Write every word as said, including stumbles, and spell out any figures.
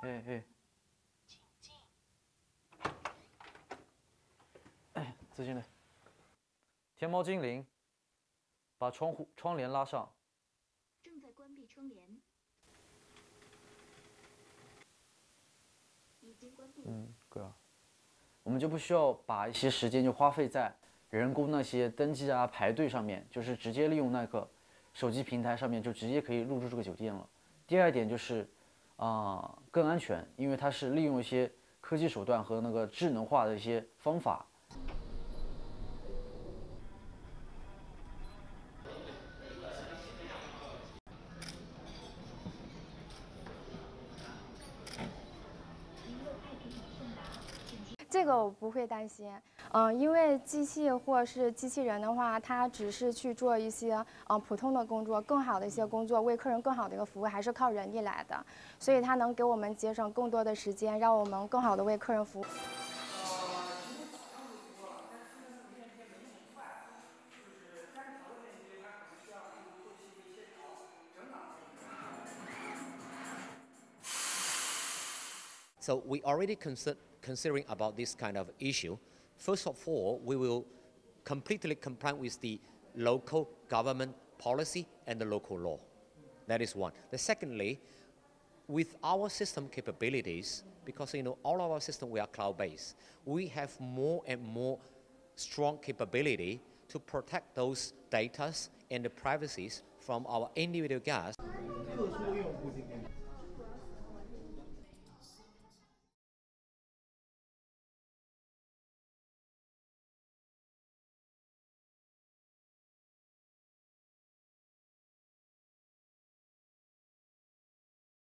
哎哎，哎，自进来。天猫精灵，把窗户窗帘拉上。 正在关闭窗帘。已经关闭。 嗯，对啊。我们就不需要把一些时间就花费在人工那些登记啊、排队上面，就是直接利用那个手机平台上面就直接可以入住这个酒店了。第二点就是，啊、呃，更安全，因为它是利用一些科技手段和那个智能化的一些方法。 这个我不会担心，嗯、呃，因为机器或是机器人的话，它只是去做一些嗯、呃、普通的工作，更好的一些工作，为客人更好的一个服务，还是靠人力来的，所以它能给我们节省更多的时间，让我们更好的为客人服务。 So we already consider, considering about this kind of issue. First of all, we will completely comply with the local government policy and the local law. That is one. The secondly, with our system capabilities, because you know all of our system we are cloud-based, we have more and more strong capability to protect those data and the privacies from our individual guests.